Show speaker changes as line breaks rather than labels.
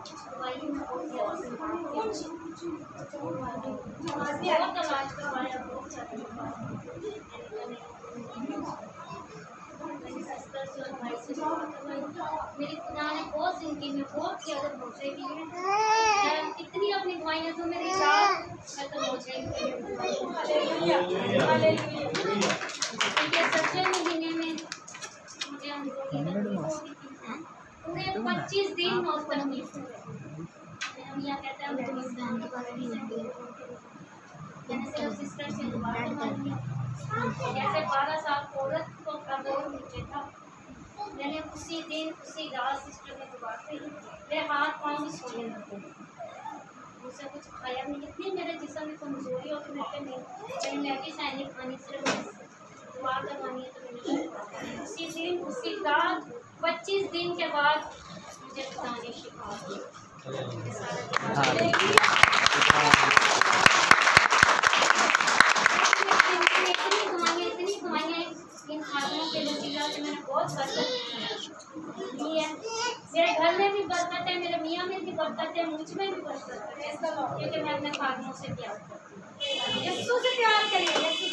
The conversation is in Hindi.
दवाई में बहुत इलाज करवाया, बहुत ज़्यादा मेरी सिस्टर से और भाई से मेरी खुदा ने बहुत जिंदगी में बहुत ज़्यादा भरोसे किए हैं। कितनी अपनी दवाइयाँ तो मेरी रात खत्म हो जाएंगी। सच्चे महीने में मुझे पूरे 25 दिन मौसम में हम यहाँ कहते हैं मैंने सिर्फ सिस्टर से दुआ मांगी। जैसे 12 साल औरत को का दौर नीचे था, मैंने उसी दिन उसी रात सिस्टर ने दुआ की। मेरे हाथ पाँव भी सोने लगे, मुझसे कुछ खाया नहीं। इतनी मेरे जिस्म में कमजोरी हो कि मैं कहीं मैगी सैनी खानी, सिर्फ दुआ करवानी है। तो मैंने उसी दिन उसी रात 25 दिन के बाद मुझे खुदा ने शिफा दी। इतनी दवाइयाँ इन खानों के नतीजा से मैंने बहुत बरकत ली है। मेरे घर में भी बरकत है, मेरे मियाँ में भी बरकत है, मुझ में भी बरकत है, क्योंकि मैं अपने खानों से प्यार करती हूँ। यीशु से प्यार करिए।